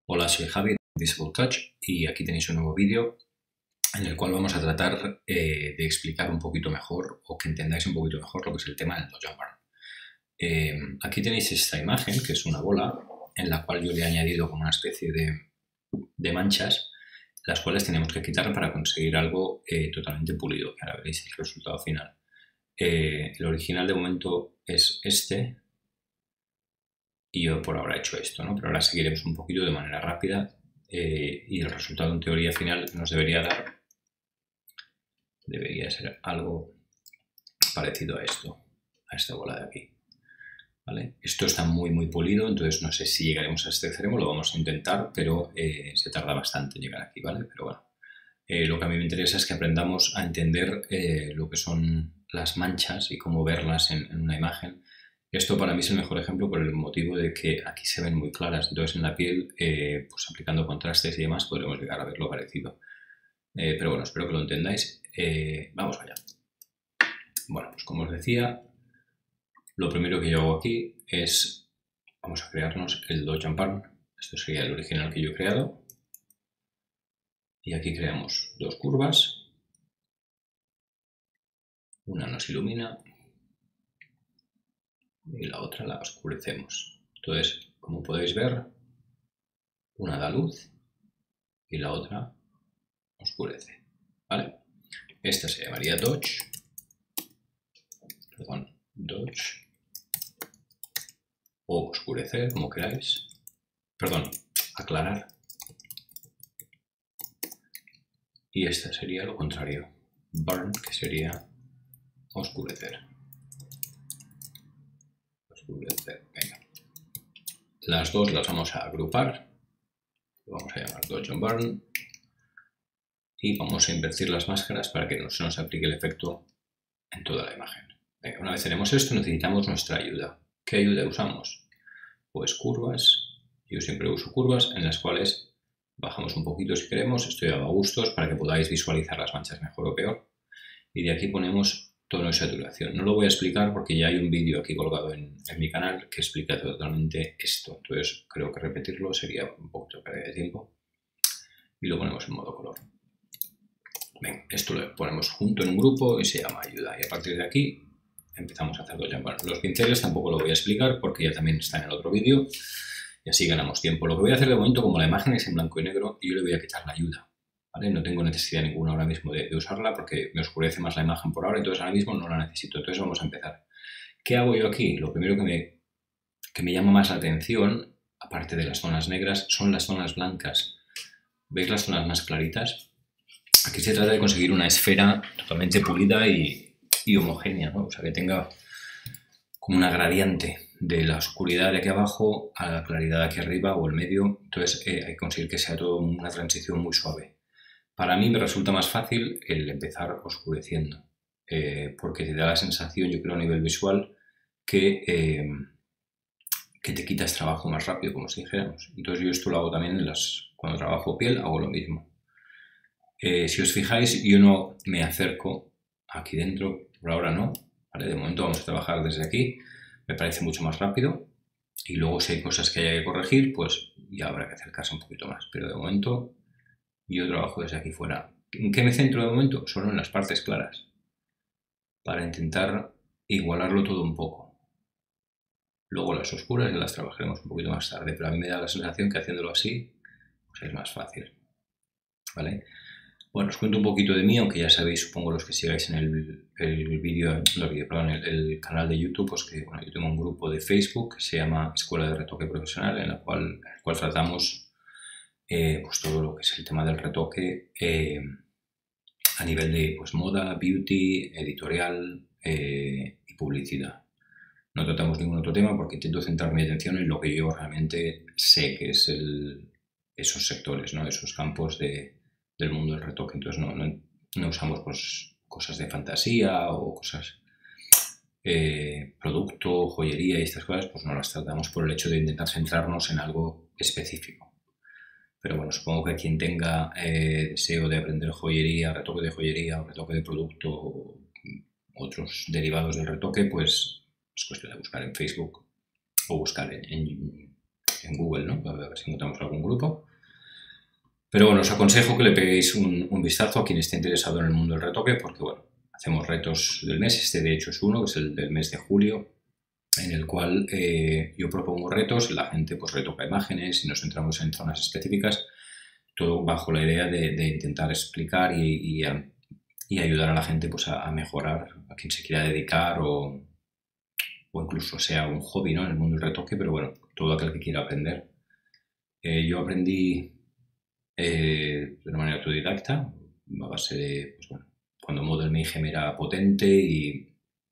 Hola, soy Javi de Invisible Touch y aquí tenéis un nuevo vídeo en el cual vamos a tratar de explicar un poquito mejor o que entendáis un poquito mejor lo que es el tema del Dojo Burn. Aquí tenéis esta imagen que es una bola en la cual yo le he añadido como una especie de manchas, las cuales tenemos que quitar para conseguir algo totalmente pulido, que ahora veréis el resultado final. El original de momento es este y yo por ahora he hecho esto, ¿no? Pero ahora seguiremos un poquito de manera rápida y el resultado en teoría final nos debería ser algo parecido a esto, a esta bola de aquí, ¿vale? Esto está muy pulido, entonces no sé si llegaremos a este extremo, lo vamos a intentar, pero se tarda bastante en llegar aquí, ¿vale? Pero bueno, lo que a mí me interesa es que aprendamos a entender lo que son las manchas y cómo verlas en una imagen. Esto para mí es el mejor ejemplo por el motivo de que aquí se ven muy claras, entonces en la piel, pues aplicando contrastes y demás, podremos llegar a ver lo parecido. Pero bueno, espero que lo entendáis. Vamos allá. Bueno, pues como os decía, lo primero que yo hago aquí es, vamos a crearnos el Dojo Burn. Esto sería el original que yo he creado. Y aquí creamos dos curvas. Una nos ilumina y la otra la oscurecemos. Entonces, como podéis ver, una da luz y la otra oscurece, ¿vale? Esta se llamaría Dodge, o oscurecer, como queráis, aclarar. Y esta sería lo contrario, Burn, que sería oscurecer. Venga. Las dos las vamos a agrupar, lo vamos a llamar Dodge and Burn, y vamos a invertir las máscaras para que no se nos aplique el efecto en toda la imagen. Venga, una vez tenemos esto, necesitamos nuestra ayuda. ¿Qué ayuda usamos? Pues curvas. Yo siempre uso curvas en las cuales bajamos un poquito si queremos. Esto ya va a gustos para que podáis visualizar las manchas mejor o peor. Y de aquí ponemos tono y saturación. No lo voy a explicar porque ya hay un vídeo aquí colgado en mi canal que explica totalmente esto. Entonces creo que repetirlo sería un poquito de pérdida de tiempo. Y lo ponemos en modo color. Bien, esto lo ponemos junto en un grupo y se llama ayuda. Y a partir de aquí empezamos a hacer Dojo Burn. Los pinceles tampoco lo voy a explicar porque ya también está en el otro vídeo y así ganamos tiempo. Lo que voy a hacer de momento, como la imagen es en blanco y negro, yo le voy a quitar la ayuda, ¿vale? No tengo necesidad ninguna ahora mismo de usarla porque me oscurece más la imagen por ahora, entonces ahora mismo no la necesito. Entonces vamos a empezar. ¿Qué hago yo aquí? Lo primero que me llama más la atención, aparte de las zonas negras, son las zonas blancas. ¿Veis las zonas más claritas? Aquí se trata de conseguir una esfera totalmente pulida y homogénea, ¿no? O sea, que tenga como una gradiente de la oscuridad de aquí abajo a la claridad de aquí arriba o el medio. Entonces hay que conseguir que sea todo una transición muy suave. Para mí me resulta más fácil el empezar oscureciendo, porque te da la sensación, yo creo a nivel visual, que te quitas trabajo más rápido, como si dijéramos. Entonces yo esto lo hago también cuando trabajo piel, hago lo mismo. Si os fijáis, yo no me acerco aquí dentro, por ahora no, ¿vale? De momento vamos a trabajar desde aquí, me parece mucho más rápido y luego si hay cosas que haya que corregir, pues ya habrá que acercarse un poquito más, pero de momento yo trabajo desde aquí fuera. ¿En qué me centro de momento? Solo en las partes claras, para intentar igualarlo todo un poco. Luego las oscuras ya las trabajaremos un poquito más tarde, pero a mí me da la sensación que haciéndolo así, pues es más fácil, ¿vale? Bueno, os cuento un poquito de mí, aunque ya sabéis, supongo los que sigáis en el canal de YouTube, pues que bueno, yo tengo un grupo de Facebook que se llama Escuela de Retoque Profesional, en el cual tratamos pues todo lo que es el tema del retoque a nivel de pues, moda, beauty, editorial y publicidad. No tratamos ningún otro tema porque intento centrar mi atención en lo que yo realmente sé que es esos sectores, ¿no? Esos campos del mundo del retoque. Entonces no usamos pues, cosas de fantasía o cosas, producto, joyería y estas cosas, pues no las tratamos por el hecho de intentar centrarnos en algo específico. Pero bueno, supongo que quien tenga deseo de aprender joyería, retoque de joyería o retoque de producto o otros derivados del retoque, pues es cuestión de buscar en Facebook o buscar en Google, ¿no? A ver si encontramos algún grupo. Pero bueno, os aconsejo que le peguéis un vistazo a quien esté interesado en el mundo del retoque, porque bueno, hacemos retos del mes. Este de hecho es uno, que es el del mes de julio, en el cual yo propongo retos, la gente pues retoca imágenes y nos centramos en zonas específicas, todo bajo la idea de intentar explicar y ayudar a la gente pues a mejorar, a quien se quiera dedicar o incluso sea un hobby, ¿no?, en el mundo del retoque, pero bueno, todo aquel que quiera aprender. Yo aprendí de una manera autodidacta, a base de, pues bueno, cuando Model Mayhem era potente y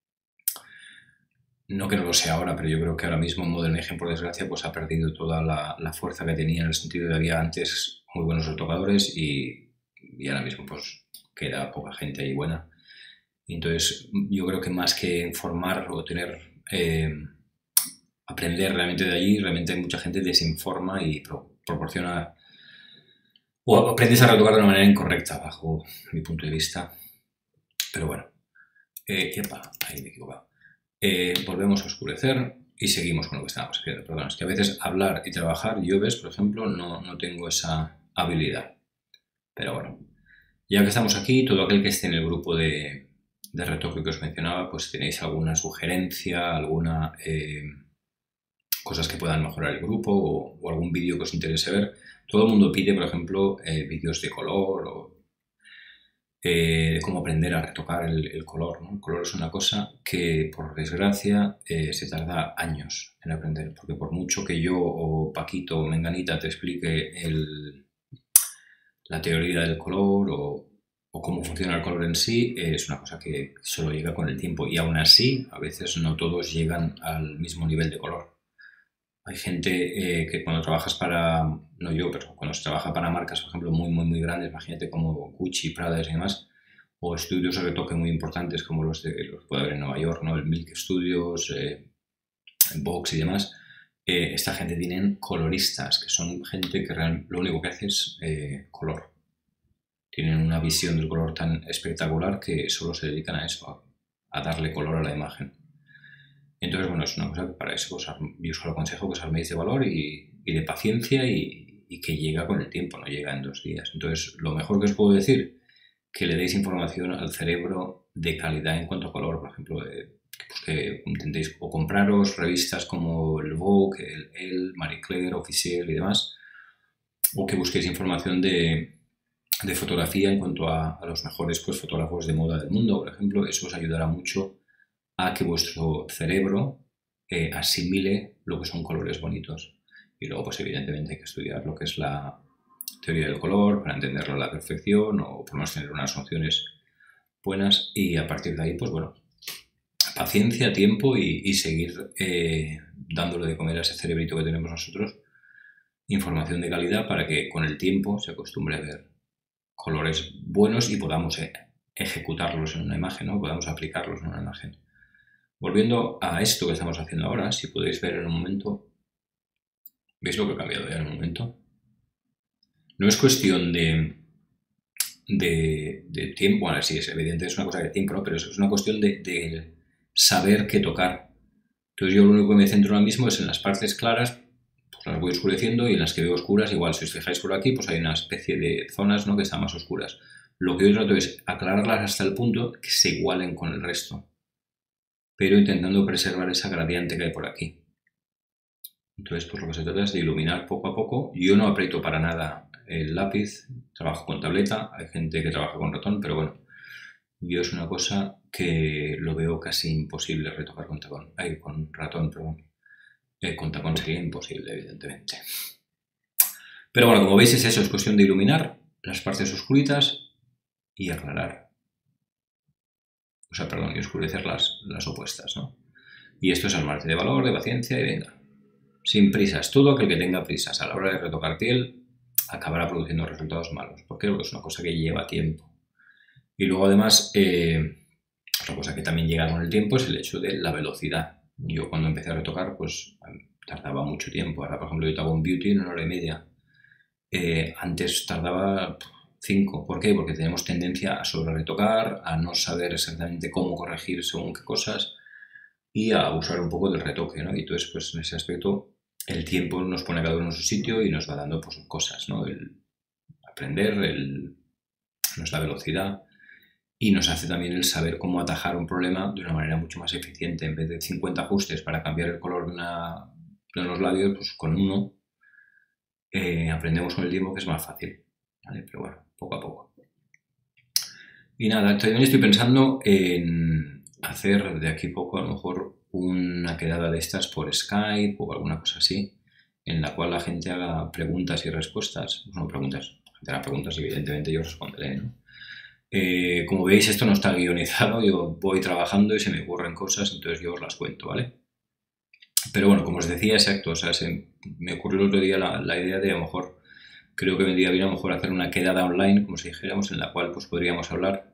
no que no lo sea ahora, pero yo creo que ahora mismo Model Mayhem, por desgracia, pues ha perdido toda la fuerza que tenía, en el sentido de que había antes muy buenos retocadores y ahora mismo pues queda poca gente ahí buena. Y entonces yo creo que más que formar o tener aprender realmente de allí, realmente mucha gente desinforma y proporciona o aprendes a retocar de una manera incorrecta bajo mi punto de vista. Pero bueno, ahí me he equivocado. Volvemos a oscurecer y seguimos con lo que estábamos haciendo. Perdón, es que a veces hablar y trabajar, yo ves, por ejemplo, no tengo esa habilidad. Pero bueno, ya que estamos aquí, todo aquel que esté en el grupo de retoque que os mencionaba, pues tenéis alguna sugerencia, alguna cosas que puedan mejorar el grupo o algún vídeo que os interese ver. Todo el mundo pide, por ejemplo, vídeos de color o de cómo aprender a retocar el color, ¿no? El color es una cosa que, por desgracia, se tarda años en aprender, porque por mucho que yo o Paquito o Menganita te explique la teoría del color o cómo funciona el color en sí, es una cosa que solo llega con el tiempo, y aún así a veces no todos llegan al mismo nivel de color. Hay gente que cuando trabajas para, no yo, pero cuando se trabaja para marcas, por ejemplo, muy grandes, imagínate como Gucci, Prada y demás, o estudios de retoque muy importantes como los que puede haber en Nueva York, ¿no?, el Milk Studios, Vox y demás. Esta gente tienen coloristas, que son gente que lo único que hace es color. Tienen una visión del color tan espectacular que solo se dedican a eso, a darle color a la imagen. Entonces, bueno, es una cosa que para eso yo os lo aconsejo que os arméis de valor y de paciencia y que llega con el tiempo, no llega en 2 días. Entonces, lo mejor que os puedo decir, que le deis información al cerebro de calidad en cuanto a color, por ejemplo, que intentéis o compraros revistas como el Vogue, el Elle, Marie Claire, Officiel y demás, o que busquéis información de fotografía en cuanto a los mejores pues, fotógrafos de moda del mundo, por ejemplo. Eso os ayudará mucho a que vuestro cerebro asimile lo que son colores bonitos. Y luego, pues evidentemente hay que estudiar lo que es la teoría del color para entenderlo a la perfección, o por lo menos tener unas nociones buenas, y a partir de ahí, pues bueno, paciencia, tiempo y seguir dándole de comer a ese cerebrito que tenemos nosotros información de calidad para que con el tiempo se acostumbre a ver colores buenos y podamos ejecutarlos en una imagen, ¿no?, podamos aplicarlos en una imagen. Volviendo a esto que estamos haciendo ahora, si podéis ver en un momento, ¿veis lo que ha cambiado ya en un momento? No es cuestión de tiempo, bueno, sí, es evidente, es una cosa de tiempo, ¿no?, pero es una cuestión de saber qué tocar. Entonces yo lo único que me centro ahora mismo es en las partes claras, pues las voy oscureciendo, y en las que veo oscuras, igual, si os fijáis por aquí, pues hay una especie de zonas, ¿no?, que están más oscuras. Lo que yo trato es aclararlas hasta el punto que se igualen con el resto, pero intentando preservar esa gradiente que hay por aquí. Entonces, pues lo que se trata es de iluminar poco a poco. Yo no aprieto para nada el lápiz, trabajo con tableta, hay gente que trabaja con ratón, pero bueno, yo es una cosa que lo veo casi imposible retocar con ratón, perdón. Con tacón sería imposible, evidentemente. Pero bueno, como veis es eso, es cuestión de iluminar las partes oscuritas y aclarar. O sea, perdón, y oscurecer las opuestas, ¿no? Y esto es armarte de valor, de paciencia y venga. Sin prisas. Todo aquel que tenga prisas a la hora de retocar piel acabará produciendo resultados malos. ¿Por qué? Porque es una cosa que lleva tiempo. Y luego además, otra cosa que también llega con el tiempo es el hecho de la velocidad. Yo cuando empecé a retocar, pues tardaba mucho tiempo. Ahora, por ejemplo, yo te hago un beauty en 1 hora y media. Antes tardaba 5. ¿Por qué? Porque tenemos tendencia a sobre retocar, a no saber exactamente cómo corregir según qué cosas y a abusar un poco del retoque, ¿no? Y entonces, pues en ese aspecto el tiempo nos pone a cada uno en su sitio y nos va dando pues cosas, ¿no? El aprender, nos da velocidad y nos hace también el saber cómo atajar un problema de una manera mucho más eficiente. En vez de 50 ajustes para cambiar el color de los labios, pues con uno aprendemos con el tiempo que es más fácil, ¿vale? Pero bueno, poco a poco. Y nada, también estoy pensando en hacer de aquí a poco a lo mejor una quedada de estas por Skype o alguna cosa así, en la cual la gente haga preguntas y respuestas. No preguntas, la gente haga preguntas y evidentemente yo responderé, ¿no? Como veis, esto no está guionizado, yo voy trabajando y se me ocurren cosas, entonces yo os las cuento, ¿vale? Pero bueno, como os decía, exacto, o sea, me ocurrió el otro día la idea de a lo mejor, creo que vendría bien a lo mejor hacer una quedada online, como si dijéramos, en la cual pues podríamos hablar,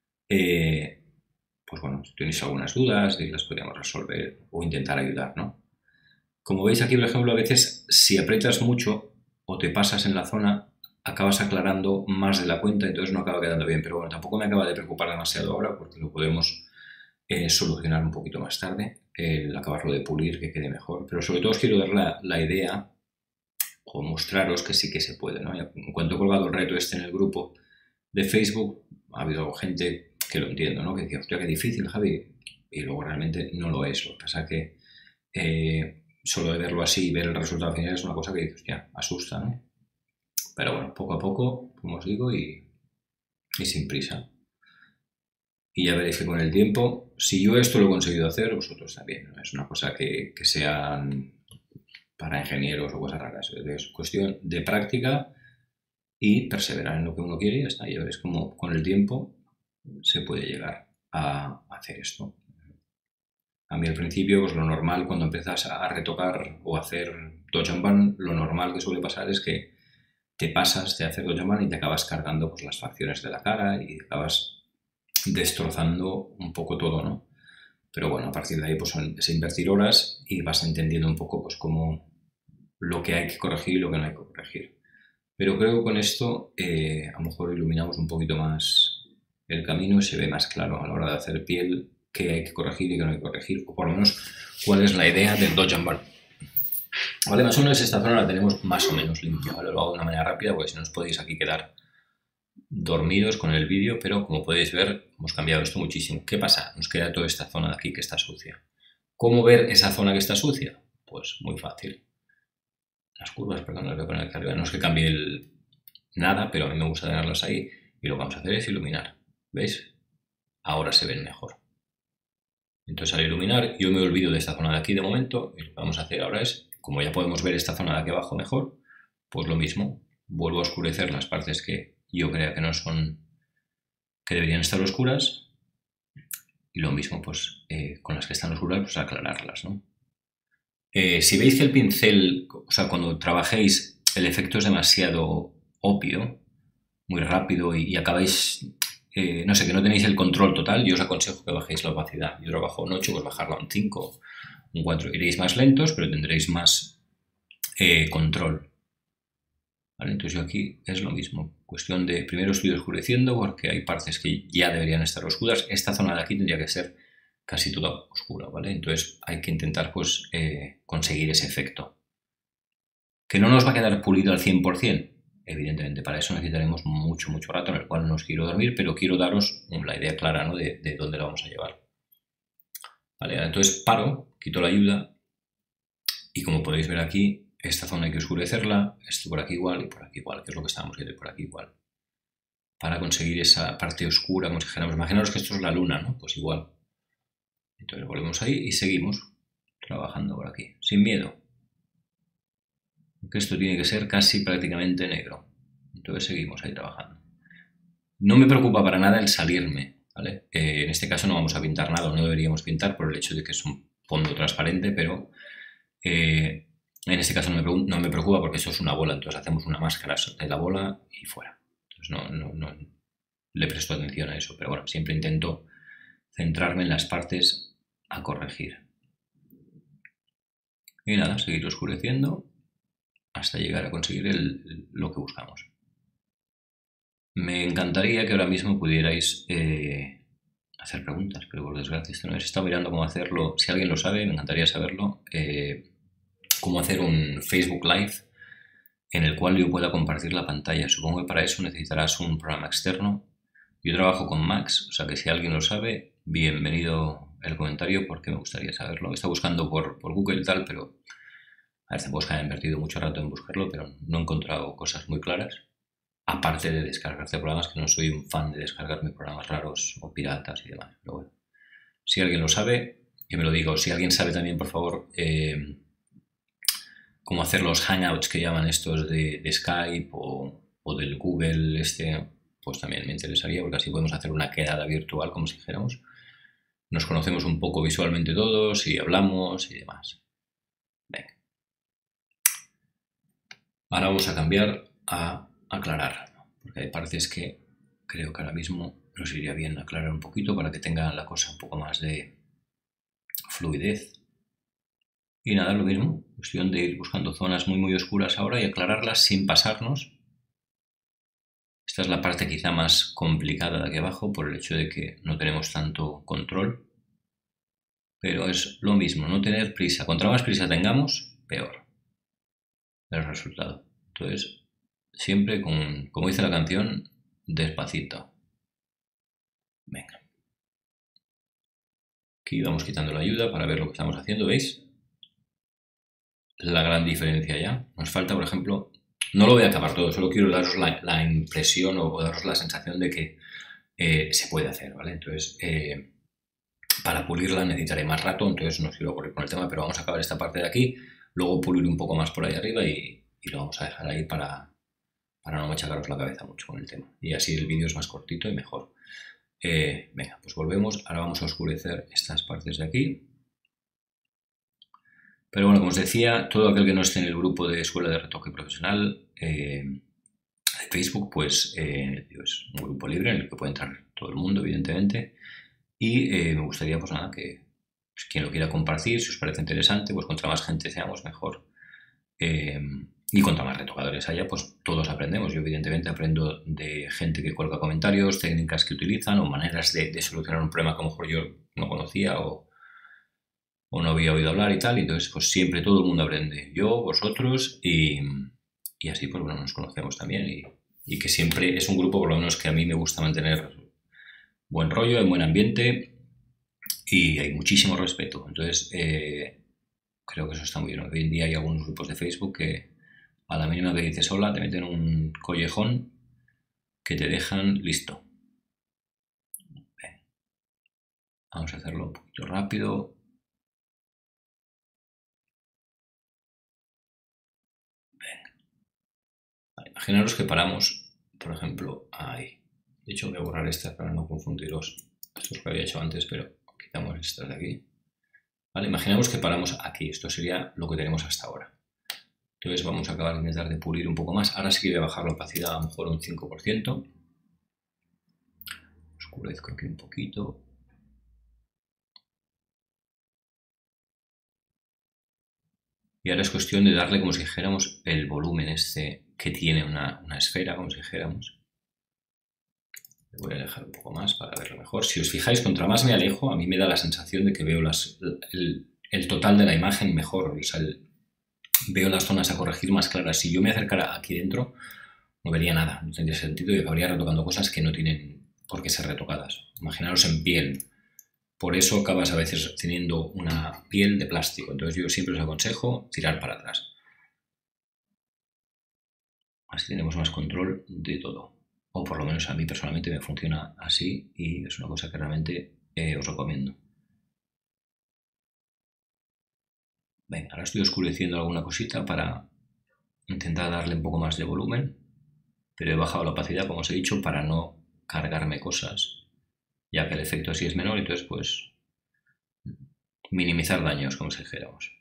pues bueno, si tenéis algunas dudas, y las podríamos resolver o intentar ayudar, ¿no? Como veis aquí, por ejemplo, a veces si aprietas mucho o te pasas en la zona, acabas aclarando más de la cuenta, entonces no acaba quedando bien. Pero bueno, tampoco me acaba de preocupar demasiado ahora porque lo podemos solucionar un poquito más tarde, el acabarlo de pulir, que quede mejor. Pero sobre todo os quiero dar la idea o mostraros que sí que se puede, ¿no? En cuanto he colgado el reto este en el grupo de Facebook, ha habido gente que lo entiendo, ¿no? Que decía, hostia, qué difícil, Javi. Y luego realmente no lo es. Lo que pasa que solo de verlo así y ver el resultado final es una cosa que dices, hostia, asusta, ¿no? Pero bueno, poco a poco, como os digo, y sin prisa. Y ya veréis que con el tiempo, si yo esto lo he conseguido hacer, vosotros también. No es una cosa que sean para ingenieros o cosas raras. Es cuestión de práctica y perseverar en lo que uno quiere y ya está. Ya veréis como con el tiempo se puede llegar a hacer esto. A mí al principio, pues lo normal cuando empiezas a retocar o a hacer Dojanban, lo normal que suele pasar es que te pasas de hacer Dojanban y te acabas cargando pues, las facciones de la cara y acabas destrozando un poco todo, ¿no? Pero bueno, a partir de ahí pues es invertir horas y vas entendiendo un poco pues cómo lo que hay que corregir y lo que no hay que corregir. Pero creo que con esto a lo mejor iluminamos un poquito más el camino y se ve más claro a la hora de hacer piel qué hay que corregir y qué no hay que corregir, o por lo menos cuál es la idea del Dojanban. Vale, más o menos esta zona la tenemos más o menos limpia, ¿vale? Lo hago de una manera rápida porque si no os podéis aquí quedar dormidos con el vídeo, pero como podéis ver hemos cambiado esto muchísimo. ¿Qué pasa? Nos queda toda esta zona de aquí que está sucia. ¿Cómo ver esa zona que está sucia? Pues muy fácil. Las curvas, perdón, las voy a poner aquí arriba. No es que cambie nada, pero a mí me gusta tenerlas ahí y lo que vamos a hacer es iluminar. ¿Veis? Ahora se ven mejor. Entonces al iluminar yo me olvido de esta zona de aquí de momento y lo que vamos a hacer ahora es, como ya podemos ver esta zona de aquí abajo mejor, pues lo mismo, vuelvo a oscurecer las partes que yo creo que no son, que deberían estar oscuras y lo mismo pues con las que están oscuras pues aclararlas, ¿no? Si veis que el pincel, o sea, cuando trabajéis el efecto es demasiado obvio, muy rápido y acabáis, no sé, que no tenéis el control total, yo os aconsejo que bajéis la opacidad. Yo trabajo en 8, pues bajarla a un 5, un 4. Iréis más lentos, pero tendréis más control. ¿Vale? Entonces yo aquí es lo mismo. Cuestión de, primero estoy oscureciendo porque hay partes que ya deberían estar oscuras. Esta zona de aquí tendría que ser casi toda oscura, ¿vale? Entonces hay que intentar pues conseguir ese efecto. ¿Que no nos va a quedar pulido al 100%? Evidentemente, para eso necesitaremos mucho rato, en el cual no os quiero dormir, pero quiero daros la idea clara, ¿no? de dónde la vamos a llevar. Vale, entonces paro, quito la ayuda y como podéis ver aquí, esta zona hay que oscurecerla, esto por aquí igual y por aquí igual, que es lo que estábamos viendo por aquí igual. Para conseguir esa parte oscura, como si dijéramos, imaginaos que esto es la luna, ¿no? Pues igual. Entonces volvemos ahí y seguimos trabajando por aquí, sin miedo. Que esto tiene que ser casi prácticamente negro. Entonces seguimos ahí trabajando. No me preocupa para nada el salirme, ¿vale? En este caso no vamos a pintar nada, no deberíamos pintar por el hecho de que es un fondo transparente, pero en este caso no me preocupa porque eso es una bola, entonces hacemos una máscara de la bola y fuera. Entonces no le presto atención a eso, pero bueno, siempre intento centrarme en las partes a corregir. Y nada, seguir oscureciendo hasta llegar a conseguir lo que buscamos. Me encantaría que ahora mismo pudierais hacer preguntas, pero por desgracia esto no es. He estado mirando cómo hacerlo. Si alguien lo sabe, me encantaría saberlo. cómo hacer un Facebook Live en el cual yo pueda compartir la pantalla. Supongo que para eso necesitarás un programa externo. Yo trabajo con Macs, o sea que si alguien lo sabe, bienvenido el comentario porque me gustaría saberlo. Está buscando por Google y tal, pero a ver, tampoco es que haya invertido mucho rato en buscarlo, pero no he encontrado cosas muy claras. Aparte de descargarse programas, que no soy un fan de descargarme programas raros o piratas y demás. Pero bueno, si alguien lo sabe, que me lo diga. O si alguien sabe también, por favor, cómo hacer los hangouts que llaman estos de Skype o del Google pues también me interesaría, porque así podemos hacer una quedada virtual, como si dijéramos. Nos conocemos un poco visualmente todos y hablamos y demás. Venga. Ahora vamos a cambiar a aclarar, porque hay partes que creo que ahora mismo nos iría bien aclarar un poquito para que tenga la cosa un poco más de fluidez. Y nada, lo mismo, cuestión de ir buscando zonas muy oscuras ahora y aclararlas sin pasarnos. Esta es la parte quizá más complicada de aquí abajo por el hecho de que no tenemos tanto control. Pero es lo mismo, no tener prisa. Cuanto más prisa tengamos, peor el resultado. Entonces, siempre como dice la canción, despacito. Venga. Aquí vamos quitando la ayuda para ver lo que estamos haciendo, ¿veis? La gran diferencia ya. Nos falta, por ejemplo, no lo voy a acabar todo, solo quiero daros la impresión o daros la sensación de que se puede hacer, ¿vale? Entonces, para pulirla necesitaré más rato, entonces no quiero correr con el tema, pero vamos a acabar esta parte de aquí, luego pulir un poco más por ahí arriba y lo vamos a dejar ahí para no machacaros la cabeza mucho con el tema. Y así el vídeo es más cortito y mejor. Venga, pues volvemos. Ahora vamos a oscurecer estas partes de aquí. Pero bueno, como os decía, todo aquel que no esté en el grupo de Escuela de Retoque Profesional de Facebook, pues es un grupo libre en el que puede entrar todo el mundo, evidentemente. Y me gustaría, pues nada, que pues, quien lo quiera compartir, si os parece interesante, pues contra más gente seamos, mejor. Y cuanto más retocadores haya, pues todos aprendemos. Yo evidentemente aprendo de gente que cuelga comentarios, técnicas que utilizan o maneras de solucionar un problema que a lo mejor yo no conocía o no había oído hablar y tal. Y entonces, pues siempre todo el mundo aprende. Yo, vosotros y así, pues bueno, nos conocemos también. Y que siempre es un grupo, por lo menos, que a mí me gusta mantener buen rollo, en buen ambiente y hay muchísimo respeto. Entonces, creo que eso está muy bien. Hoy en día hay algunos grupos de Facebook que a la mínima que dices hola te meten un collejón que te dejan listo. Bien. Vamos a hacerlo un poquito rápido. Venga. Vale, imaginaros que paramos, por ejemplo, ahí. De hecho, voy a borrar estas para no confundiros. Esto es lo que había hecho antes, pero quitamos estas de aquí. Vale, imaginemos que paramos aquí. Esto sería lo que tenemos hasta ahora. Entonces vamos a acabar de intentar de pulir un poco más. Ahora sí que voy a bajar la opacidad a lo mejor un 5%. Oscurezco aquí un poquito. Y ahora es cuestión de darle, como si dijéramos, el volumen este que tiene una esfera, como si dijéramos. Le voy a alejar un poco más para verlo mejor. Si os fijáis, contra más me alejo, a mí me da la sensación de que veo el total de la imagen mejor. O sea, veo las zonas a corregir más claras. Si yo me acercara aquí dentro, no vería nada. No tendría sentido y acabaría retocando cosas que no tienen por qué ser retocadas. Imaginaros en piel. Por eso acabas a veces teniendo una piel de plástico. Entonces yo siempre os aconsejo tirar para atrás. Así tenemos más control de todo. O por lo menos a mí personalmente me funciona así y es una cosa que realmente os recomiendo. Venga, ahora estoy oscureciendo alguna cosita para intentar darle un poco más de volumen, pero he bajado la opacidad, como os he dicho, para no cargarme cosas, ya que el efecto así es menor, entonces pues minimizar daños, como si dijéramos.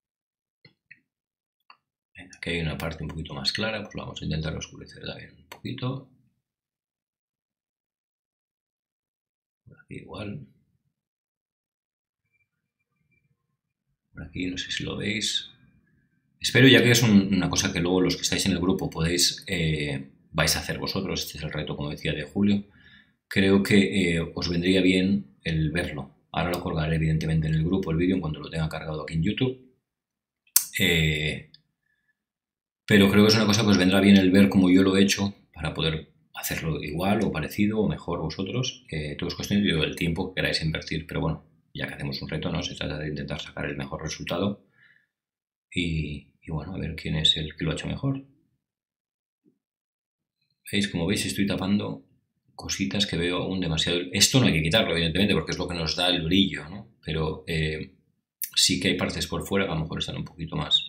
Venga, aquí hay una parte un poquito más clara, pues lo vamos a intentar oscurecer también un poquito. Por aquí igual. Por aquí no sé si lo veis. Espero, ya que es una cosa que luego los que estáis en el grupo podéis, vais a hacer vosotros, este es el reto, como decía, de julio, creo que os vendría bien el verlo. Ahora lo colgaré evidentemente en el grupo, el vídeo, en cuanto lo tenga cargado aquí en YouTube. Pero creo que es una cosa que os vendrá bien el ver cómo yo lo he hecho para poder hacerlo igual o parecido o mejor vosotros. Todo es cuestión del tiempo que queráis invertir, pero bueno, ya que hacemos un reto, ¿no? Se trata de intentar sacar el mejor resultado y bueno, a ver quién es el que lo ha hecho mejor. ¿Veis? Como veis estoy tapando cositas que veo aún demasiado. Esto no hay que quitarlo, evidentemente, porque es lo que nos da el brillo, ¿no? Pero sí que hay partes por fuera que a lo mejor están un poquito más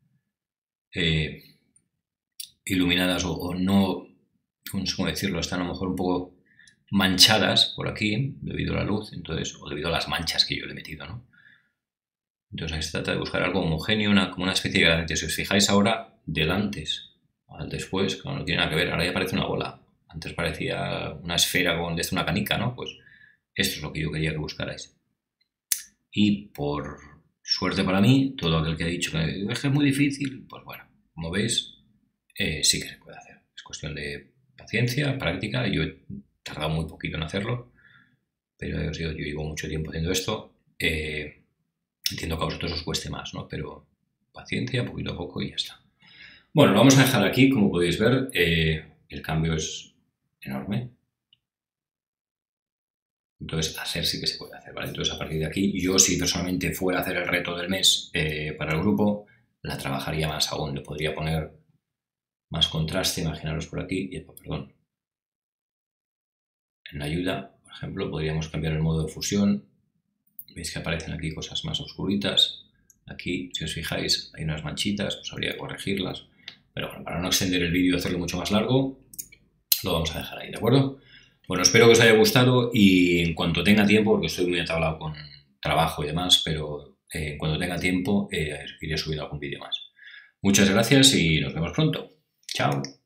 iluminadas o no, no sé cómo decirlo, están a lo mejor un poco manchadas por aquí debido a la luz, entonces, o debido a las manchas que yo le he metido, ¿no? Entonces ahí se trata de buscar algo homogéneo, como una especie de gradiente. Si os fijáis ahora, del antes al después, claro, no tiene nada que ver, ahora ya parece una bola. Antes parecía una esfera con desde una canica, ¿no? Pues esto es lo que yo quería que buscarais. Y por suerte para mí, todo aquel que ha dicho que es muy difícil, pues bueno, como veis, sí que se puede hacer. Es cuestión de paciencia, práctica. Yo he tardado muy poquito en hacerlo, pero os digo, yo llevo mucho tiempo haciendo esto. Entiendo que a vosotros os cueste más, ¿no? Pero paciencia, poquito a poco y ya está. Bueno, lo vamos a dejar aquí, como podéis ver, el cambio es enorme. Entonces, hacer sí que se puede hacer, ¿vale? Entonces, a partir de aquí, yo si personalmente fuera a hacer el reto del mes para el grupo, la trabajaría más aún. Le podría poner más contraste, imaginaros por aquí, perdón. En la ayuda, por ejemplo, podríamos cambiar el modo de fusión. Veis que aparecen aquí cosas más oscuritas. Aquí, si os fijáis, hay unas manchitas, pues habría que corregirlas. Pero bueno, para no extender el vídeo y hacerlo mucho más largo, lo vamos a dejar ahí, ¿de acuerdo? Bueno, espero que os haya gustado y en cuanto tenga tiempo, porque estoy muy atablado con trabajo y demás, pero en cuanto tenga tiempo iré subiendo algún vídeo más. Muchas gracias y nos vemos pronto. Chao.